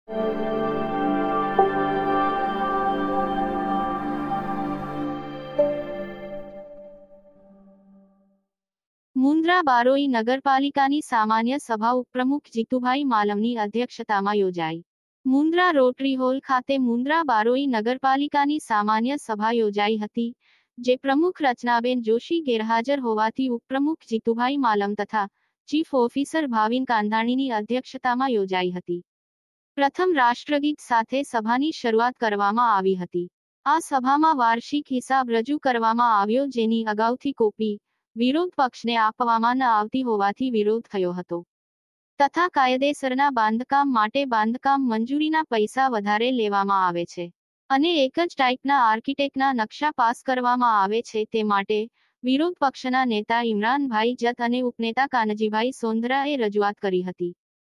મુન્દ્રા બારોઈ નગરપાલિકાની સામાન્ય સભા ઉપપ્રમુખ જીતુભાઈ માલમની અધ્યક્ષતામાં યોજાઈ। મુન્દ્રા રોટરી હોલ ખાતે મુન્દ્રા બારોઈ નગરપાલિકાની સામાન્ય સભા યોજાઈ હતી, જે પ્રમુખ રચનાબેન જોશી ગેરહાજર હોવાથી ઉપપ્રમુખ જીતુભાઈ માલમ તથા ચીફ ઓફિસર ભાવિન કાંધાણીની અધ્યક્ષતામાં યોજાઈ હતી। પ્રથમ રાષ્ટ્રગીત સાથે સભાની શરૂઆત કરવામાં આવી હતી। આ સભામાં વાર્ષિક હિસાબ રજૂ કરવામાં આવ્યો, જેની અગાઉથી કોપી વિરોધ પક્ષને આપવામાં ન આવતી હોવાથી વિરોધ થયો હતો, તથા કાયદેસરના બાંધકામ માટે બાંધકામ મંજૂરીના પૈસા વધારે લેવામાં આવે છે અને એક જ ટાઈપના આર્કિટેક્ટના નકશા પાસ કરવામાં આવે છે, તે માટે વિરોધ પક્ષના નેતા ઇમરાનભાઈ જત અને ઉપનેતા કાનજીભાઈ સોંદરાએ રજૂઆત કરી હતી।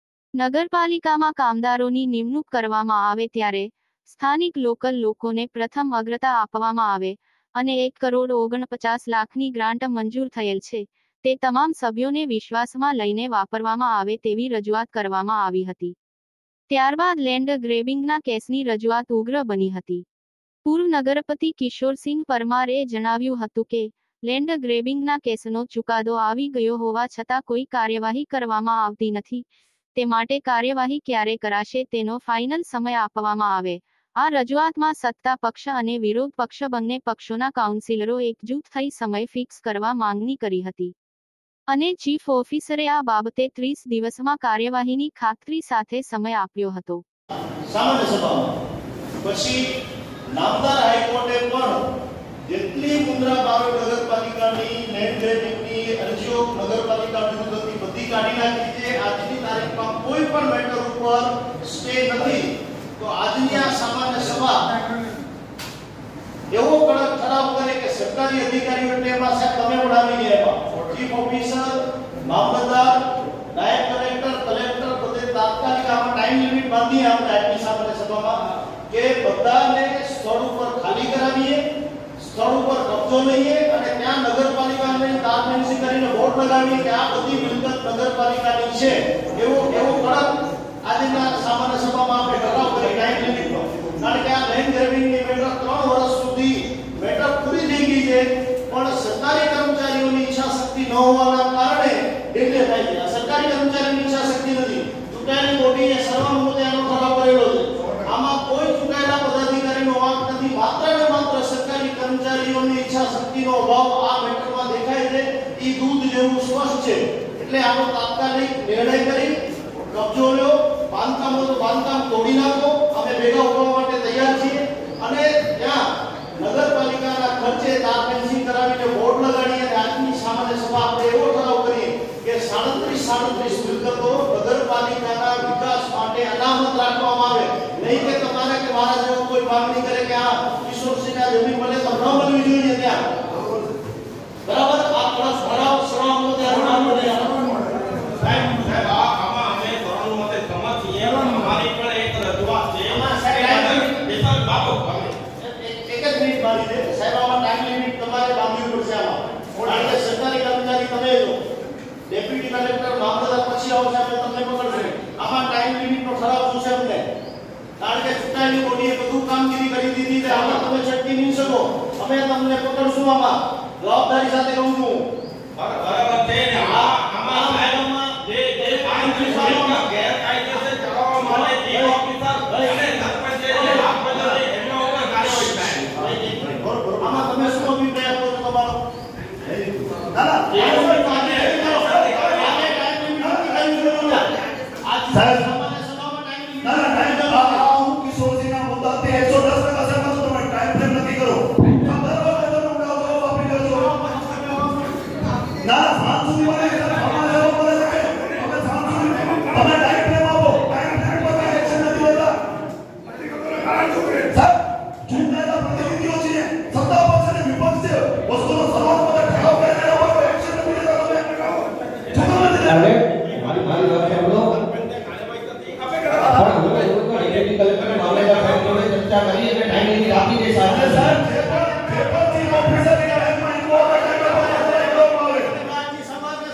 નગરપાલિકામાં કામદારોની નિમણૂક કરવામાં આવે ત્યારે સ્થાનિક લોકલ લોકોને પ્રથમ અગ્રતા આપવામાં આવે અને 1,49 લાખની ગ્રાન્ટ મંજૂર થયેલ છે, તે તમામ સભ્યોને વિશ્વાસમાં લઈને વાપરવામાં આવે તેવી રજૂઆત કરવામાં આવી હતી। ત્યારબાદ લેન્ડ ગ્રેબિંગના કેસની રજૂઆત ઉગ્ર બની હતી। પૂર્વ નગરપતિ કિશોરસિંહ પરમારે જણાવ્યું હતું કે લેન્ડ ગ્રેબિંગના કેસનો ચુકાદો આવી ગયો હોવા છતાં કોઈ કાર્યવાહી કરવામાં આવતી નથી, તે માટે કાર્યવાહી ક્યારે કરાશે તેનો ફાઇનલ સમય આપવામાં આવે। આ રજૂઆતમાં સત્તા પક્ષ અને વિરોધ પક્ષ બંને પક્ષોના કાઉન્સિલરો એકજૂથ થઈ સમય ફિક્સ કરવા માંગણી કરી હતી અને ચીફ ઓફિસરે આ બાબતે 30 દિવસમાં કાર્યવાહીની ખાતરી સાથે સમય આપ્યો હતો। સામાન્ય સભામાં પછી નામદાર હાઈકોર્ટે પણ જેટલી મુન્દ્રા બારોઈ નગરપાલિકાની લેન્ડ ગ્રેબિંગની અરજીઓ નગરપાલિકા વિરુદ્ધ હતી બધી કાઢી નાખી છે। આજની તારીખમાં કોઈ પણ મેટર ઉપર સ્ટે નથી, તો આજની આ સામાન્ય સભા એવો કડક ઠરાવ કરે કે સરકારી અધિકારીઓ તેમાં સાહેબ તમે ઉડાવી ગયા, ચીફ ઓફિસર, મામલતદાર, નાયબ કલેક્ટર બધે તાત્કાલિક આમાં ટાઈમ લિમિટ બાંધી આપણે આજની સામાન્ય સભામાં કે બધાને સ્થળ ઉપર ખાલી કરાવીએ, સ્થળ ઉપર કબજો લઈએ અને ત્યાં નગરપાલિકાને તારમેન્સી કરીને બોર્ડ લગાવીએ કે આ બધી મિલકત નગરપાલિકાની છે, એવો કડક આજના સામાન્ય સભામાં આપણે ઠરાવ કરી ટાઈમ લિમિટનો। કારણ કે આ લેન્ડ ગ્રેબિંગની મેટર 3 વર્ષ સુધી મેટર પૂરી થઈ ગઈ છે, પણ સરકારી કર્મચારીઓની ઈચ્છા શક્તિ ન હોવાના કારણે ડિલે થાય છે। સરકારી કર્મચારીઓની ઈચ્છા શક્તિ નથી, ચૂંટાયેલી બોડીએ સર્વાનુમતે આનો ઠરાવ કરેલો છે। આમાં કોઈ ચૂંટાયેલા પદાધિકારીનો વાંક નથી, માત્ર ને માત્ર સરકારી કર્મચારીઓની ઈચ્છા શક્તિનો અભાવ આ મેટરમાં દેખાય છે। એ દૂધ જેવું સ્પષ્ટ છે, એટલે આનો તાત્કાલિક નિર્ણય કરી કબજો લ્યો, બાંધકામ તો બાંધકામ તોડી નાખો, અમે ભેગા ઉઠવા માટે તૈયાર છીએ અને ત્યાં નગરપાલિકાના ખર્ચે તારફેંસી કરાવીને બોર્ડ લગાડીએ અને આજની સામાન્ય સભા આપણે એવો ઠરાવ કરીએ કે 37 મિલકતો નગરપાલિકાના વિકાસ માટે અનામત રાખવામાં આવે, નહીં કે તમારે કે મારા જેવો કોઈ માંગણી કરે કે આ કિશોરસિંહના જમીન મળે તો ન મળવી જોઈએ ત્યાં, બરાબર? આ પ્લસ ઠરાવ સર્વાનુમતે ડેપ્યુટી કલેક્ટર મામલતદાર પછી આવશે આપણે તમને પકડશે। આમાં ટાઈમ લિમિટનો ઠરાવ જોશે અમને, કારણ કે ચૂંટાયેલી બોડીએ બધું કામગીરી કરી દીધી છે, આમાં તમે છટકી નહીં શકો, અમે તમને પકડશું। આમાં જવાબદારી સાથે કહું છું, બરાબર છે ને? આમાં સાહેબમાં જે કાયદેસર ગેરકાયદેસર ચલાવવા માટે જે ઓફિસર અને સરપંચ હાથ બદલે એમનો ઉપર કાર્યવાહી થાય। આમાં તમે શું અભિપ્રાય આપો છો તમારો? ના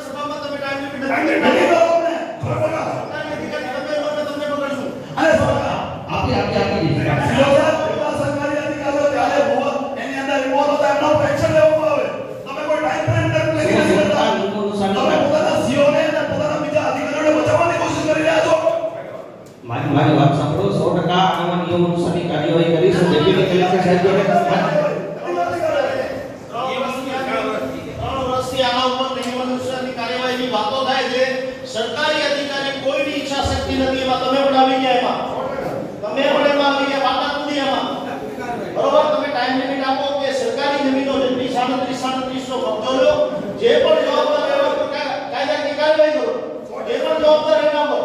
Ayo, મારી વાત સાંભળો 100% આવા નિયમ અનુસારની કાર્યવાહી કરીશું. ડેપ્યુટી કલેક્ટર સાહેબ જોડે વાતો થાય છે. સરકારી અધિકારી કોઈની ઈચ્છા શક્તિ નથી એમાં તમે પણ આવી ગયા. તમે પણ એમાં આવી ગયા. વાત નથી એમાં. બરોબર, તમે ટાઈમ લિમિટ આપો કે સરકારી જમીનો જેટલી 37 નો કબજો લો. જે પણ જવાબદાર રહેવા તો કાયદાકીય કાર્યવાહી કરો. જે પણ જવાબદાર એના પર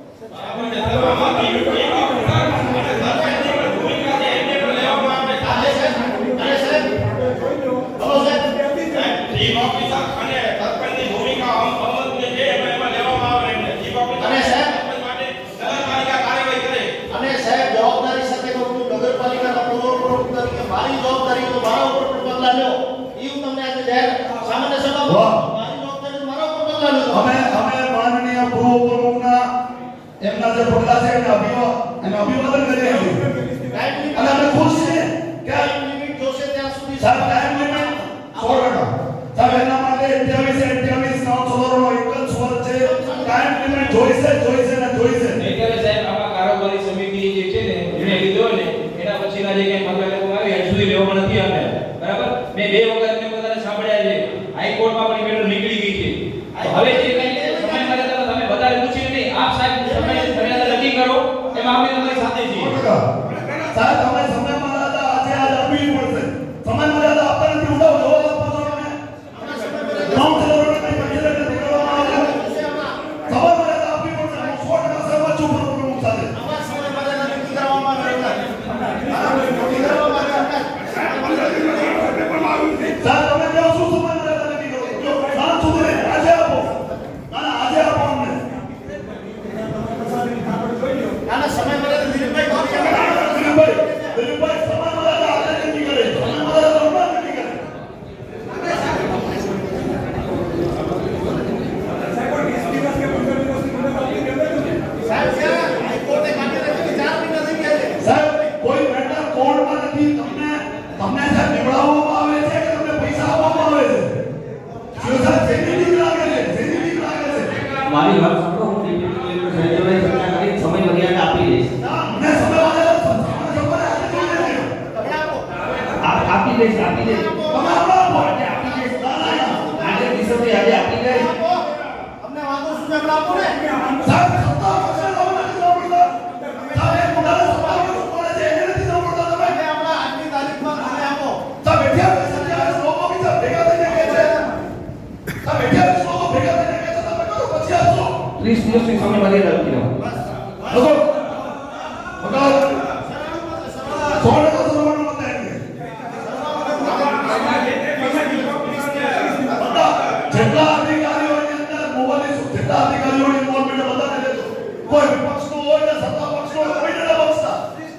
મારી જવાબદારી તો મારા ઉપર પગલા લો. એ હું તમને આજે જાહેર સામાન્ય સભામાં મારી જવાબદારી મારા ઉપર પગલા લો. અમે માનનીય પૂર્વ પ્રમુખના એમના જે પગલા છે એને અભિવાદન કરીએ છીએ અને અમે ખુશ છીએ કે ટાઈમ લિમિટ જોશે ત્યાં સુધી સાહેબ ટાઈમ લિમિટ 100% સાહેબ એના માટે 28 નો ચોરોનો એક જ સ્વર છે. ટાઈમ લિમિટ જોઈશે ને જોઈશે. એટલે સાહેબ આમાં કારોબારી સમિતિ જે છે ને એને લીધો ને એના પછીના જે કઈ પગલા લેવામાં આવ્યા હજુ સુધી લેવામાં નથી આવ્યા. બરાબર, મેં 2 વખત મેં બધાને સાંભળ્યા છે. હાઈકોર્ટમાં પણ મેટર નીકળી ગઈ છે. તો હવે જે કઈ સમય મર્યાદા તમે બધાને પૂછ્યું નહીં. આપ સાહેબ સમય મર્યાદા નક્કી કરો એમાં અમે તમારી સાથે છીએ. સાહેબ તમે સમય મર્યાદા આજે આપવી પડશે. સમય મર્યાદા આપતા નથી ઉડાવ જવાબ આપો છો તમે. કાઉન્સિલરોને કઈ પૈસા નથી કરવામાં આવે. સમય મર્યાદા આપવી પડશે. હું 100% સહમત છું પૂર્વ પ્રમુખ સાથે. આમાં સમય મર્યાદા નક્કી કરવામાં આવે છે. સાહેબ તમે કેવો શું સમય મર્યાદા નક્કી કરો છો? સાત સુધી આજે આપો. આજે આપો અમને. આના સમય મર્યાદા દિલીપભાઈ દિલીપભાઈ સમય મર્યાદા આજે નક્કી કરે. સમય મર્યાદા હમણાં નક્કી કરે. સાહેબ હાઈકોર્ટે કાઢી નાખી 4 મહિના થઈ ગયા છે. સાહેબ કોઈ મેટર કોર્ટમાં નથી. તમને સાહેબ નિવડાવવામાં આવે છે કે તમને પૈસા આપવામાં આવે છે? જો સાહેબ જેની બીક લાગે છે. મારી વાત સાંભળો. હું ડેપ્યુટી કલેક્ટર સાહેબ જોડે ચર્ચા કરી સમય મર્યાદા આપી દઈશ. મને સમય મર્યાદા આપી દઈશ. તમે આપો. આજે આપી દઈશ. આજે દિવસોથી આજે આપી દઈશ. અમને વાંધો શું છે આપણે આપો ને. સાહેબ સત્તા પક્ષે જવું નથી જવું પડતા. સાહેબ એક મુદ્દાને સત્તા પક્ષ પડે છે એને નથી જવું પડતા તમે. એટલે આપણે આજની તારીખમાં તમે આપો. સાહેબ 28 લોકો બીજા ભેગા થઈને કહે છે. સાહેબ 28 લોકો ભેગા થઈને કહે છે તમે કરો પછી આપશો. 30 દિવસની સમય મર્યાદા આપી દો. લોકો બધા 100% સર્વનો મત આપે. બધા જેટલા અધિકારીઓની અંદર મોબાઈલ જેટલા અધિકારીઓની ઇન્વોલ્વમેન્ટ બધાને લેજો. કોઈ વિપક્ષનો હોય કે સત્તા પક્ષનો હોય કોઈને ન બક્ષતા.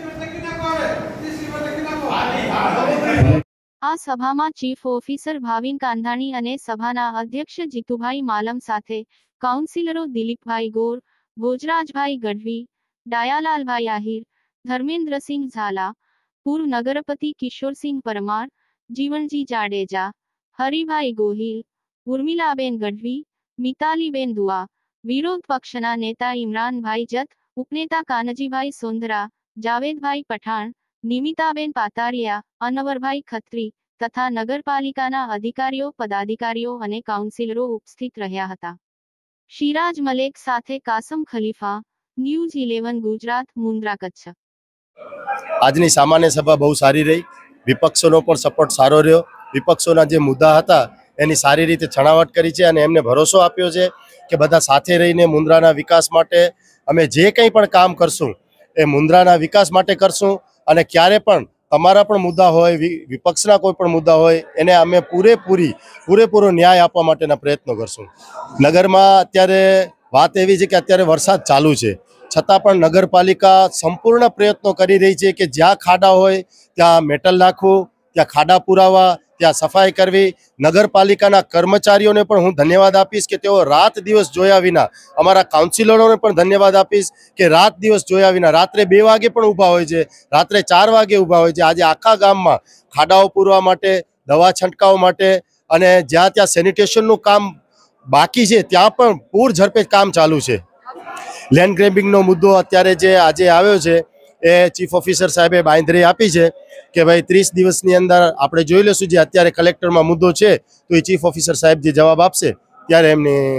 આ સભામાં ચીફ ઓફિસર ભાવિન કાંધાણી અને સભાના અધ્યક્ષ જીતુભાઈ માલમ સાથે કાઉન્સિલરો દિલીપભાઈ ગોર, ભોજરાજભાઈ ગઢવી, ડાયાલાલભાઈ આહિર, ધર્મેન્દ્રસિંહ ઝાલા, પૂર્વ નગરપતિ કિશોરસિંહ પરમાર, જીવણજી જાડેજા, હરિભાઈ ગોહિલ, ઉર્મિલાબેન ગઢવી, મિતાલીબેન દુઆ, વિરોધ પક્ષના નેતા ઇમરાનભાઈ જત, ઉપનેતા કાનજીભાઈ સોંદરા, જાવેદભાઈ પઠાણ, નિમિતાબેન પાતારિયા, અનવરભાઈ ખત્રી તથા નગરપાલિકાના અધિકારીઓ, પદાધિકારીઓ અને કાઉન્સિલરો ઉપસ્થિત રહ્યા હતા. શિરાજ મલેક સાથે કાસમ ખલીફા, ન્યૂઝ 11 ગુજરાત, મુન્દ્રા, કચ્છ. આજની સામાન્ય સભા બહુ સારી રહી. વિપક્ષોનો પણ સપોર્ટ સારો રહ્યો. વિપક્ષોના જે મુદ્દા હતા એની સારી રીતે છણાવટ કરી છે અને એમને ભરોસો આપ્યો છે કે બધા સાથે રહીને મુન્દ્રાના વિકાસ માટે અમે જે કંઈ પણ કામ કરશું એ મુન્દ્રાના વિકાસ માટે કરશું. અને ક્યારે પણ તમારા પણ મુદ્દા હોય, વિપક્ષના કોઈ પણ મુદ્દા હોય એને અમે પૂરેપૂરો ન્યાય આપવા માટેના પ્રયત્નો કરશું. નગરમાં અત્યારે વાત એવી છે કે અત્યારે વરસાદ ચાલુ છે છતાં પણ નગરપાલિકા સંપૂર્ણ પ્રયત્નો કરી રહી છે કે જ્યાં ખાડા હોય ત્યાં મેટલ નાખવું, ત્યાં ખાડા પુરાવા, ત્યાં સફાઈ કરવી. નગરપાલિકાના કર્મચારીઓને પણ હું ધન્યવાદ આપીશ કે તેઓ રાત દિવસ જોયા વિના, અમારા કાઉન્સિલરોને પણ ધન્યવાદ આપીશ કે રાત દિવસ જોયા વિના રાત્રે 2 વાગે પણ ઊભા હોય છે, રાત્રે 4 વાગે ઊભા હોય છે. આજે આખા ગામમાં ખાડાઓ પૂરવા માટે, દવા છંટકાવ માટે અને જ્યાં ત્યાં સેનિટેશનનું કામ બાકી છે ત્યાં પણ પૂર ઝડપે કામ ચાલુ છે. લેન્ડ ગ્રેબિંગનો મુદ્દો અત્યારે જે આજે આવ્યો છે એ ચીફ ઓફિસર સાહેબે બાંયધરી આપી છે કે ભાઈ 30 દિવસની અંદર આપણે જોઈ લઈશું. જે અત્યારે કલેક્ટરમાં મુદ્દો છે તો એ ચીફ ઓફિસર સાહેબ જે જવાબ આપશે ત્યારે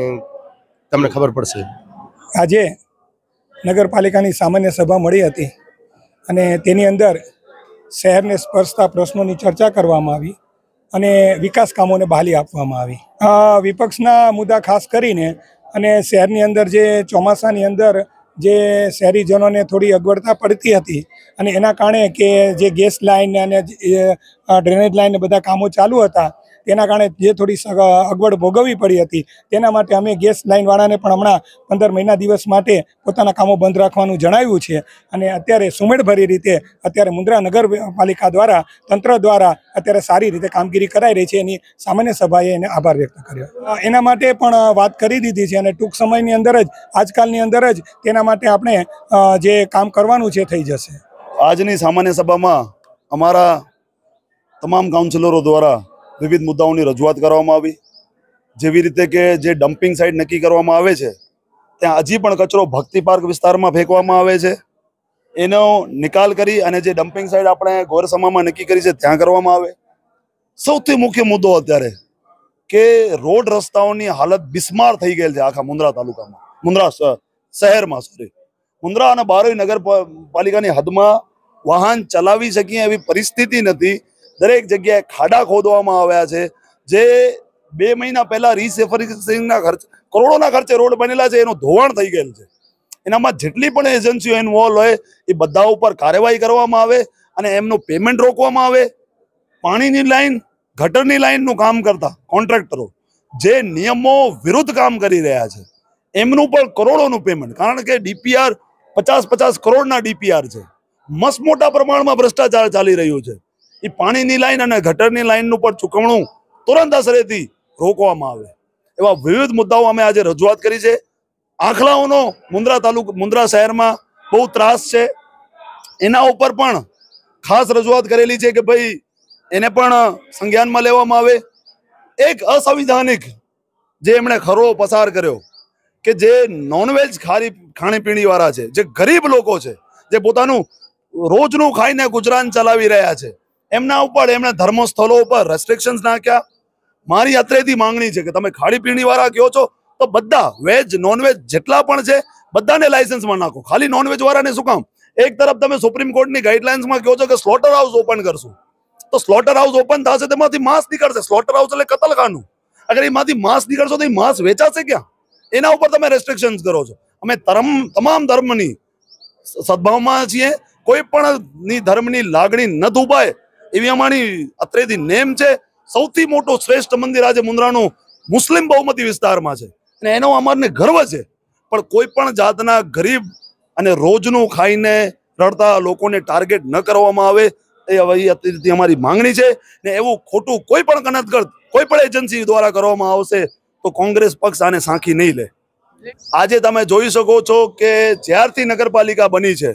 તમને ખબર પડશે. આજે નગરપાલિકાની સામાન્ય સભા મળી હતી અને તેની અંદર શહેરને સ્પર્શતા પ્રશ્નોની ચર્ચા કરવામાં આવી અને વિકાસ કામોને બહાલી આપવામાં આવી. વિપક્ષના મુદ્દા ખાસ કરીને અને શહેરની અંદર જે ચોમાસાની અંદર જે શહેરીજનોને થોડી અગવડતા પડતી હતી અને એના કારણે કે જે ગેસ લાઇન અને ડ્રેનેજ લાઇન બધા કામો ચાલુ હતા તેના કારણે જે થોડી અગવડ ભોગવવી પડી હતી, તેના માટે અમે ગેસ લાઇનવાળાને પણ હમણાં 15 મહિના દિવસ માટે પોતાના કામો બંધ રાખવાનું જણાવ્યું છે. અને અત્યારે સુમેળભરી રીતે અત્યારે મુન્દ્રા નગરપાલિકા દ્વારા તંત્ર દ્વારા અત્યારે સારી રીતે કામગીરી કરાઈ રહી છે. એની સામાન્ય સભાએ એને આભાર વ્યક્ત કર્યો. એના માટે પણ વાત કરી દીધી છે અને ટૂંક સમયની અંદર જ આજકાલની અંદર જ તેના માટે આપણે જે કામ કરવાનું છે થઈ જશે. આજની સામાન્ય સભામાં અમારા તમામ કાઉન્સિલરો દ્વારા વિવિધ મુદ્દાઓની રજૂઆત કરવામાં આવી. જેવી રીતે કે જે ડમ્પિંગ સાઇટ નક્કી કરવામાં આવે છે ત્યાં હજી પણ કચરો ભક્તિ પાર્ક વિસ્તારમાં ફેંકવામાં આવે છે. એનો નિકાલ કરી અને જે ડમ્પિંગ સાઇટ આપણે ગોરસમામાં નક્કી કરી છે ત્યાં કરવામાં આવે. સૌથી મુખ્ય મુદ્દો અત્યારે કે રોડ રસ્તાઓની હાલત બિસ્માર થઈ ગયેલ છે આખા મુન્દ્રા તાલુકામાં, મુન્દ્રા શહેરમાં. મુન્દ્રા અને બારોઈ નગરપાલિકાની હદમાં વાહન ચલાવી શકીએ એવી પરિસ્થિતિ નથી. દરેક જગ્યાએ ખાડા ખોદવામાં આવ્યા છે. જે 2 મહિના પહેલા રીસર્ફેસિંગના ખર્ચ કરોડોના ખર્ચે રોડ બનેલા છે એનું ધોવાણ થઈ ગયેલ છે. એનામાં જેટલી પણ એજન્સીઓ ઇન્વોલ્વ હોય એ બધા ઉપર કાર્યવાહી કરવામાં આવે અને એમનું પેમેન્ટ રોકવામાં આવે. પાણીની લાઈન, ગટરની લાઈનનું કામ કરતા કોન્ટ્રાક્ટરો જે નિયમો વિરુદ્ધ કામ કરી રહ્યા છે એમનું પણ કરોડોનું પેમેન્ટ, કારણ કે ડીપીઆર 50 કરોડના ડીપીઆર છે. મસ્ત મોટા પ્રમાણમાં ભ્રષ્ટાચાર ચાલી રહ્યું છે. એ પાણીની લાઈન અને ગટરની લાઈનનું પણ ચૂકવણું તુરંત અસરેથી રોકવામાં આવે. એવા વિવિધ મુદ્દાઓ અમે આજે રજૂઆત કરી છે. આંખલાઓનો મુન્દ્રા શહેરમાં બહુ ત્રાસ છે, એના ઉપર પણ ખાસ રજૂઆત કરેલી છે કે ભાઈ એને પણ સંજ્ઞાનમાં લેવામાં આવે. એક અસંવિધાનિક જે એમણે ખરો પસાર કર્યો કે જે નોનવેજ ખાણીપીણી વાળા છે, જે ગરીબ લોકો છે, જે પોતાનું રોજનું ખાઈને ગુજરાન ચલાવી રહ્યા છે, એમના ઉપર એમણે ધર્મસ્થળો ઉપર રેસ્ટ્રિક્શન્સ નાખ્યા. મારી અત્રેથી માંગણી છે કે તમે ખાણીપીણી વાળા કહો છો તો બધા વેજ નોનવેજ જેટલા પણ છે બધાને લાયસન્સમાં નાખો. ખાલી નોનવેજ વાળાને શું કામ? એક તરફ તમે સુપ્રીમ કોર્ટની ગાઈડલાઇન્સમાં કહો છો કે સ્લોટર હાઉસ ઓપન કરશું, તો સ્લોટર હાઉસ ઓપન થશે તેમાંથી માંસ નીકળશે. સ્લોટર હાઉસ એટલે કતલખાનું. અગર એમાંથી માંસ નીકળશો તો એ માંસ વેચાશે ક્યાં? એના ઉપર તમે રેસ્ટ્રિક્શન્સ કરો છો. અમે તમામ ધર્મની સદભાવમાં છીએ. કોઈ પણ ની ધર્મની લાગણી ન દુભાય એવી અમારી અત્રેથી નેમ છે. સૌથી મોટું શ્રેષ્ઠ મંદિર આજે મુન્દ્રાનું મુસ્લિમ બહુમતી વિસ્તારમાં છે અને એનો અમારને ગર્વ છે. પણ કોઈ પણ જાતના ગરીબ અને રોજનું ખાઈને રડતા લોકોને ટાર્ગેટ ન કરવામાં આવે એ હવે અમારી માંગણી છે. ને એવું ખોટું કોઈ પણ કનતગળ કોઈ પણ એજન્સી દ્વારા કરવામાં આવશે તો કોંગ્રેસ પક્ષ આને સાંખી નહીં લે. આજે તમે જોઈ શકો છો કે જ્યારથી નગરપાલિકા બની છે,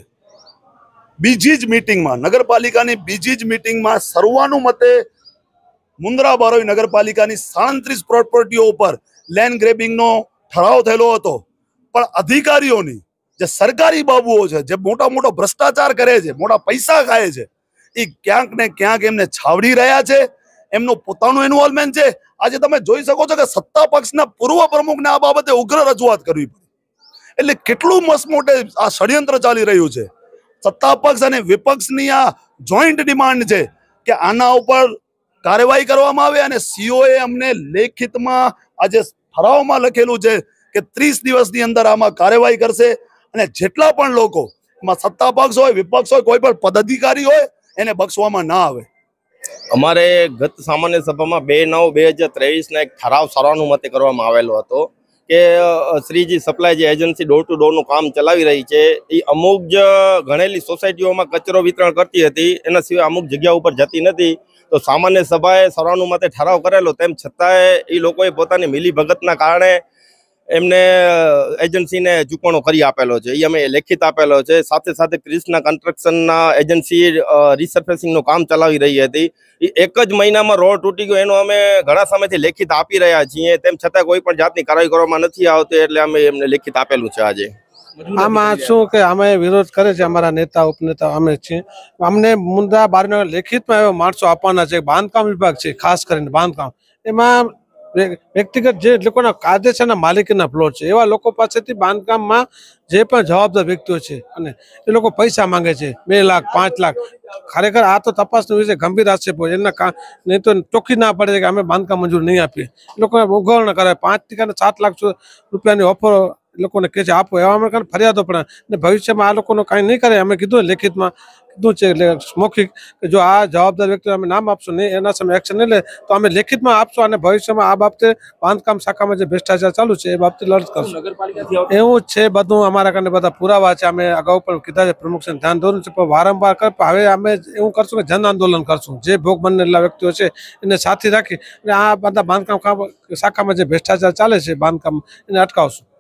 બીજી જ મીટિંગમાં, નગરપાલિકાની બીજી જ મીટિંગમાં સર્વાનુમતે મુન્દ્રા બારોઈ નગરપાલિકાની 37 પ્રોપર્ટીઓ ઉપર લેન્ડ ગ્રેબિંગનો ઠરાવ થયેલો હતો. પણ અધિકારીઓની જે સરકારી બાબુઓ છે, જે મોટો ભ્રષ્ટાચાર કરે છે, મોટા પૈસા ખાય છે, એ ક્યાંક ને ક્યાંક એમને છાવડી રહ્યા છે. એમનું પોતાનું ઇન્વોલ્વમેન્ટ છે. આજે તમે જોઈ શકો છો કે સત્તા પક્ષના પૂર્વ પ્રમુખને આ બાબતે ઉગ્ર રજૂઆત કરવી પડી. એટલે કેટલું મસમોટે આ ષડયંત્ર ચાલી રહ્યું છે. સત્તા પક્ષ અને વિપક્ષની આ જોઈન્ટ ડિમાન્ડ છે કે આના ઉપર કાર્યવાહી કરવામાં આવે. અને સીઓએ અમને લેખિતમાં આજે ઠરાવમાં લખેલું છે કે 30 દિવસની અંદર આમાં કાર્યવાહી કરશે. અને જેટલા પણ લોકો એમાં સત્તા પક્ષ હોય, વિપક્ષ હોય, કોઈ પણ પદાધિકારી હોય એને બક્ષવામાં ના આવે. અમારે ગત સામાન્ય સભામાં 2/9/2023 ના એક ઠરાવ સર્વાનુમતે કરવામાં આવેલો હતો કે શ્રીજી સપ્લાય જે એજન્સી ડોર ટુ ડોરનું કામ ચલાવી રહી છે એ અમુક જ ગણેલી સોસાયટીઓમાં કચરો વિતરણ કરતી હતી, એના સિવાય અમુક જગ્યા ઉપર જતી નથી. તો સામાન્ય સભાએ સર્વાનુમતે ઠરાવ કરેલો, તેમ છતાંય એ લોકોએ પોતાની મિલીભગતના કારણે એમને એજન્સીને ચૂકવણો કરી આપેલો છે. એ અમે લેખિત આપેલો છે. સાથે સાથે ક્રિષ્ના કન્સ્ટ્રક્શનના એજન્સી રીસર્ફેસિંગનું કામ ચલાવી રહી હતી. એ એક જ મહિનામાં રોડ તૂટી ગયો એનો અમે ઘણા સમયથી લેખિત આપી રહ્યા છીએ. તેમ છતાં કોઈ પણ જાતની કાર્યવાહી કરવામાં નથી આવતી, એટલે અમે એમને લેખિત આપેલું છે. આજે આમાં શું કે અમે વિરોધ કરે છે, અમારા નેતા ઉપનેતા અમે છીએ. અમને મુંદ્રા બારનો લેખિતમાં એવા માણસો આપવાના છે. બાંધકામ વિભાગ છે, ખાસ કરીને બાંધકામ, એમાં વ્યક્તિગત જે લોકોના કાયદેસરના માલિકીના પ્લોટ છે એવા લોકો પાસેથી બાંધકામમાં જે પણ જવાબદાર વ્યક્તિઓ છે અને એ લોકો પૈસા માંગે છે 2 લાખ 5 લાખ. ખરેખર આ તો તપાસનો વિષય ગંભીર આક્ષેપો એના નહીં તો ચોખ્ખી ના પડે કે અમે બાંધકામ મંજૂર નહીં આપીએ. એ લોકોને ઉઘરાણ કરે 5 થી 7 લાખ રૂપિયાની ઓફરો લોકોને કહે છે આપો, એવા અમે ફરિયાદો પણ. અને ભવિષ્યમાં આ લોકોનો કાંઈ નહીં કરે, અમે કીધું લેખિતમાં કીધું છે મૌખિક કે જો આ જવાબદાર વ્યક્તિઓ અમે નામ આપશો નહીં, એના સામે એક્શન નહીં લે તો અમે લેખિતમાં આપશો અને ભવિષ્યમાં આ બાબતે બાંધકામ શાખામાં જે ભ્રષ્ટાચાર ચાલુ છે એ બાબતે લડત કરશું. એવું જ છે બધું, અમારા કારણે બધા પુરાવા છે. અમે અગાઉ પણ કીધા છે, પ્રમુખને ધ્યાન દોર્યું છે, પણ વારંવાર હવે અમે એવું કરશું કે જન આંદોલન કરશું. જે ભોગ બનેલા વ્યક્તિઓ છે એને સાથે રાખી અને આ બધા બાંધકામ શાખામાં જે ભ્રષ્ટાચાર ચાલે છે બાંધકામ એને અટકાવશું.